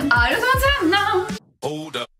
Allô, comment ça? Non. Hold up.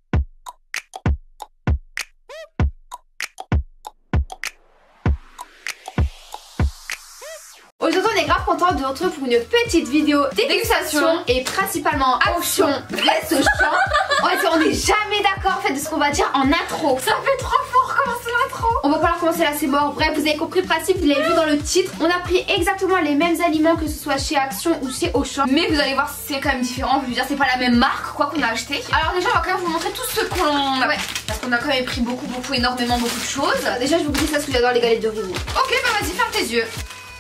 Aujourd'hui on est grave content de vous retrouver pour une petite vidéo dégustation et principalement action reste au champ. On n'est jamais d'accord en fait de ce qu'on va dire en intro. Ça fait trop fort commencer l'intro. On va pas recommencer là, c'est mort. Bref, vous avez compris le principe, vous l'avez vu dans le titre. On a pris exactement les mêmes aliments que ce soit chez Action ou chez Auchan. Mais vous allez voir c'est quand même différent. Je veux dire c'est pas la même marque quoi qu'on a acheté. Alors déjà on va quand même vous montrer tout ce qu'on... Ouais, parce qu'on a quand même pris beaucoup énormément beaucoup de choses. Déjà je vais vous goûter ça parce que j'adore les galettes de riz. Ok bah vas-y ferme tes yeux.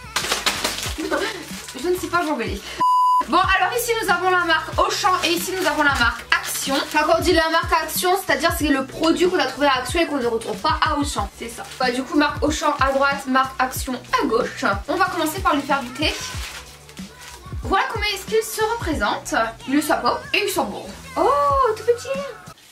Je ne sais pas jongler. Bon alors ici nous avons la marque Auchan et ici nous avons la marque Action. Enfin quand on dit la marque Action, c'est-à-dire c'est le produit qu'on a trouvé à Action et qu'on ne retrouve pas à Auchan. C'est ça. Bah du coup marque Auchan à droite, marque Action à gauche. On va commencer par lui faire goûter. Voilà comment est-ce qu'il se représente. Le sapin et il sent bon. Oh tout petit.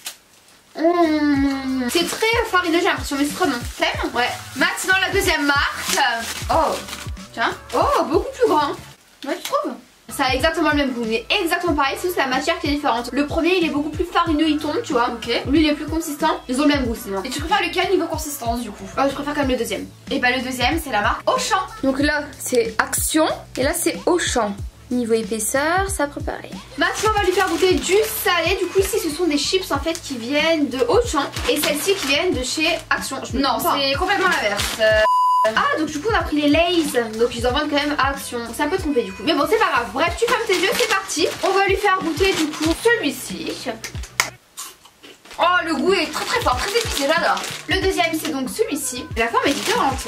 C'est très farineux j'ai l'impression mais c'est très bon. T'aimes? Ouais. Maintenant la deuxième marque. Oh tiens. Oh beaucoup plus grand. Ouais tu trouves? Ça a exactement le même goût, mais exactement pareil, c'est juste la matière qui est différente. Le premier il est beaucoup plus farineux, il tombe, tu vois. Ok. Lui il est plus consistant, ils ont le même goût sinon. Et tu préfères lequel niveau consistance du coup? Je préfère quand même le deuxième. Et bah le deuxième c'est la marque Auchan. Donc là c'est Action et là c'est Auchan. Niveau épaisseur, ça après pareil. Maintenant on va lui faire goûter du salé. Du coup ici ce sont des chips en fait qui viennent de Auchan et celles-ci qui viennent de chez Action. Non c'est complètement l'inverse. Ah donc du coup on a pris les Lay's. Donc ils en vendent quand même à Action. C'est un peu trompé du coup. Mais bon c'est pas grave. Bref tu fermes tes yeux, c'est parti. On va lui faire goûter du coup celui-ci. Oh le goût est très fort, très épicé, j'adore. Le deuxième c'est donc celui-ci. La forme est différente.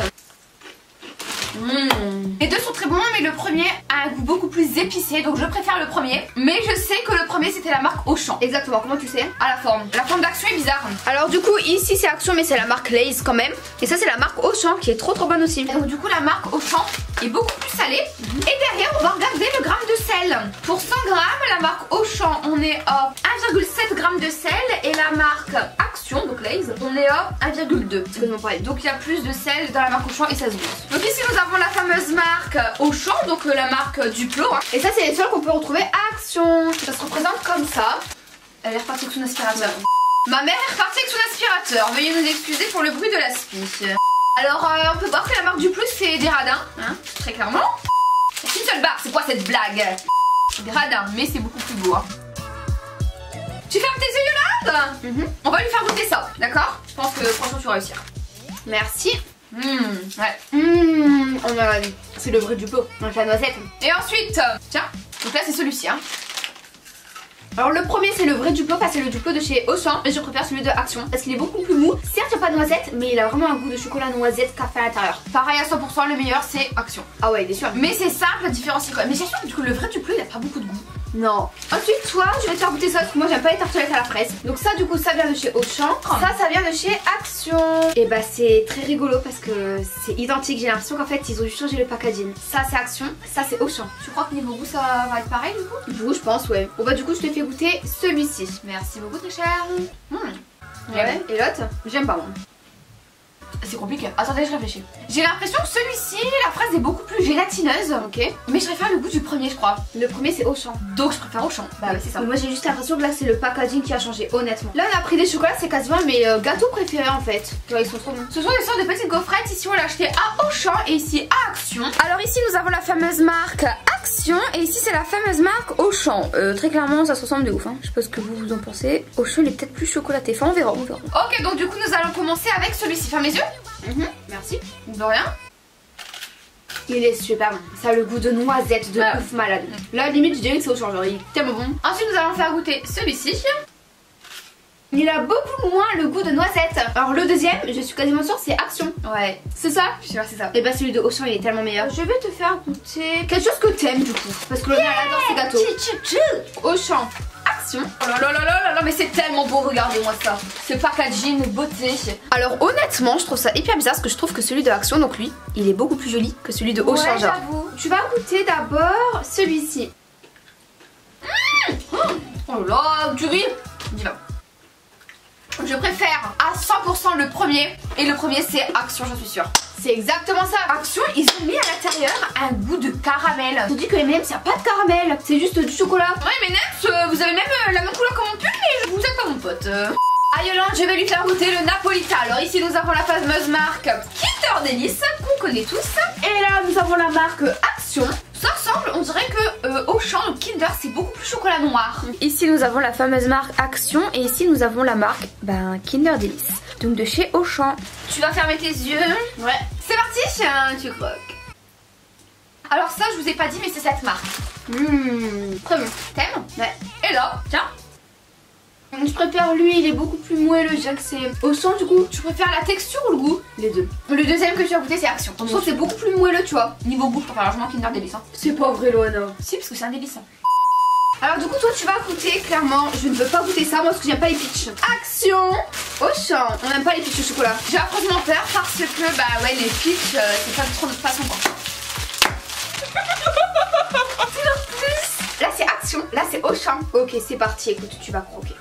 Les deux sont très bons mais le premier a un goût beaucoup plus épicé donc je préfère le premier. Mais je sais que le premier c'était la marque Auchan. Exactement, comment tu sais? À la forme. La forme d'Action est bizarre. Alors du coup ici c'est Action mais c'est la marque Lay's quand même. Et ça c'est la marque Auchan qui est trop bonne aussi. Donc du coup la marque Auchan est beaucoup plus salée. Et derrière on va regarder le gramme de sel. Pour 100 grammes la marque Auchan on est à 1,7 g de sel. Et la marque Action, donc Lay's, on est à 1,2. C'est quasiment pareil. Donc il y a plus de sel dans la marque Auchan et ça se goûte. Donc ici nous avons la fameuse marque Auchan, donc la marque Duplo. Et ça c'est les seuls qu'on peut retrouver à Action. Ça se représente comme ça. Elle est repartie avec son aspirateur. Ma mère est repartie avec son aspirateur. Veuillez nous excuser pour le bruit de l'aspi. Alors on peut voir que la marque Duplo c'est des radins, hein, très clairement. C'est une seule barre, c'est quoi cette blague? Des radins, mais c'est beaucoup plus beau. Hein. Tu fermes tes yeux Yolande? On va lui faire goûter ça, d'accord? Je pense que franchement tu vas réussir. Merci. Ouais. On a... C'est le vrai Duplo, avec la noisette. Et ensuite, tiens, donc là c'est celui-ci hein. Alors le premier c'est le vrai Duplo, parce que c'est le Duplo de chez Auchan. Et je préfère celui de Action parce qu'il est beaucoup plus mou. Certes il n'y a pas de noisette mais il a vraiment un goût de chocolat noisette café à l'intérieur. Pareil à 100%, le meilleur c'est Action. Ah ouais il est sûr. Mais c'est simple la différence c'est quoi? Mais j'ai sûr que le vrai Duplo il a pas beaucoup de goût. Non. Ensuite toi je vais te faire goûter ça parce que moi j'aime pas les tartelettes à la fraise. Donc ça du coup ça vient de chez Auchan. Ça vient de chez Action. Et bah c'est très rigolo parce que c'est identique. J'ai l'impression qu'en fait ils ont dû changer le packaging. Ça c'est Action, ça c'est Auchan. Tu crois que niveau goût ça va être pareil du coup? Du coup je pense ouais. Bon bah du coup je te fais goûter celui-ci. Merci beaucoup très cher. Ouais. Et l'autre? J'aime pas moi. C'est compliqué. Attendez, je réfléchis. J'ai l'impression que celui-ci, la fraise est beaucoup plus gélatineuse. Ok. Mais je préfère le goût du premier, je crois. Le premier, c'est Auchan. Donc, je préfère Auchan. Bah, ouais, c'est ça. Mais moi, j'ai juste l'impression que là, c'est le packaging qui a changé, honnêtement. Là, on a pris des chocolats, c'est quasiment mes gâteaux préférés en fait. Ouais, ils sont trop bons. Ce sont des sortes de petites gaufrettes. Ici, on l'a acheté à Auchan et ici à Action. Alors, ici, nous avons la fameuse marque Action et ici, c'est la fameuse marque Auchan. Très clairement, ça se ressemble de ouf. Hein. Je sais pas ce que vous en pensez. Auchan, il est peut-être plus chocolaté. Enfin, on verra. Ok, donc du coup, nous allons commencer avec celui-ci. Ferme les yeux. Merci. De rien. Il est super bon. Ça a le goût de noisette de ouf malade. Là limite je dirais que c'est Auchan, genre il est tellement bon. Ensuite nous allons faire goûter celui-ci. Il a beaucoup moins le goût de noisette. Alors le deuxième, je suis quasiment sûre c'est Action. Ouais. C'est ça? Je suis sûre c'est ça. Et bah celui de Auchan il est tellement meilleur. Je vais te faire goûter quelque chose que t'aimes du coup. Parce que le mien adore ses gâteaux. Auchan. Action. Oh là là, mais c'est tellement beau, regardez-moi ça. Ce packaging, beauté. Alors honnêtement, je trouve ça hyper bizarre parce que je trouve que celui de Action, donc lui, il est beaucoup plus joli que celui de Auchan. Ouais, j'avoue. Tu vas goûter d'abord celui-ci. Oh là là, tu ris? Dis va. Je préfère à 100% le premier. Et le premier c'est Action, j'en suis sûre. C'est exactement ça. Action, ils ont mis à l'intérieur un goût de caramel. Je te dis que les M&M's, il n'y a pas de caramel. C'est juste du chocolat. Ouais, mais M&M's, vous avez même la même pote. À Yolande, je vais lui faire goûter le Napolitain. Alors ici nous avons la fameuse marque Kinder Delice qu'on connaît tous. Et là nous avons la marque Action. Ça ressemble, on dirait que Auchan, donc Kinder, c'est beaucoup plus chocolat noir. Ici nous avons la fameuse marque Action et ici nous avons la marque Kinder Delice. Donc de chez Auchan. Tu vas fermer tes yeux. Ouais. C'est parti, tu croques. Alors ça je vous ai pas dit mais c'est cette marque. Très bon. T'aimes? Ouais. Et là, tiens. Je préfère lui, il est beaucoup plus moelleux, je dirais que c'est Auchan du coup. Tu préfères la texture ou le goût? Les deux. Le deuxième que tu as goûté c'est Action. Je trouve que c'est beaucoup plus moelleux tu vois. Niveau goût, je préfère largement Kinder Delice. Hein. C'est pas vrai Loana. Si parce que c'est un délice. Alors du coup toi tu vas goûter clairement. Je ne veux pas goûter ça moi parce que j'aime pas les peach. Action Auchan. On n'aime pas les peach au chocolat. J'ai affreusement peur parce que bah ouais les peach c'est pas trop notre façon quoi. Sinon plus. Là c'est Action, là c'est Auchan. Ok c'est parti, écoute tu vas croquer.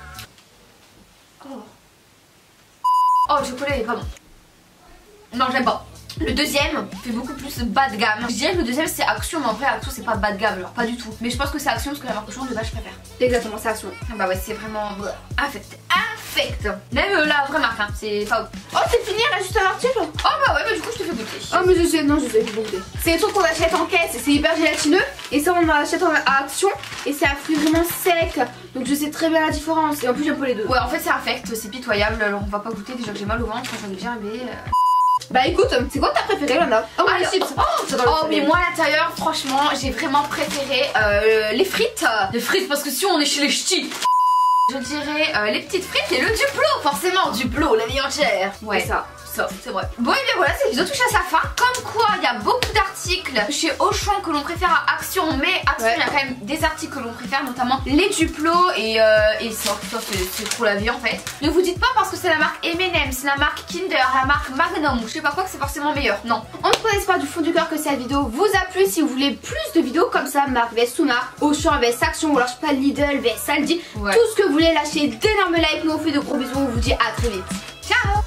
Oh le chocolat il est pas bon. Non j'aime pas. Le deuxième fait beaucoup plus bas de gamme. Je dirais que le deuxième c'est Action mais en vrai Action c'est pas bas de gamme alors pas du tout. Mais je pense que c'est Action parce que la marque Auchan de base je préfère. Exactement c'est Action. Bah ouais c'est vraiment infect. Même la vraie marque hein, c'est pas ouf. Oh c'est fini, il reste juste un article. Oh bah ouais bah du coup je te fais goûter. Oh mais je sais, non je sais, goûter. C'est les trucs qu'on achète en caisse, c'est hyper gélatineux. Et ça on en achète à Action. Et c'est un fruit vraiment sec. Donc je sais très bien la différence. Et en plus j'aime pas les deux. Ouais en fait c'est infect, c'est pitoyable. Alors on va pas goûter déjà que j'ai mal au ventre, j'en ai bien rêvé. Bah écoute, c'est quoi ta préférée Lana? Oh, les chips. Oh mais moi à l'intérieur franchement j'ai vraiment préféré les frites. Les frites parce que si on est chez les ch'tis. Je dirais les petites frites et le Duplo, forcément, Duplo, la vie entière. Ouais, ça, c'est vrai. Bon, et bien voilà, cette vidéo touche à sa fin. Comme quoi, il y a beaucoup d'articles chez Auchan que l'on préfère à Action, mais Action, il y a quand même des articles que l'on préfère, notamment les Duplo et ça c'est trop la vie en fait. Ne vous dites pas parce que c'est la marque M&M's, la marque Kinder, la marque Magnum, ou je sais pas quoi que c'est forcément meilleur. Non. On se espère du fond du cœur que cette vidéo vous a plu. Si vous voulez plus de vidéos comme ça, marque vs sous-marque, Auchan vs Action, ou alors je sais pas Lidl vs Aldi, tout ce que vous voulez, lâchez d'énormes likes. Nous on fait de gros bisous, on vous dit à très vite. Ciao.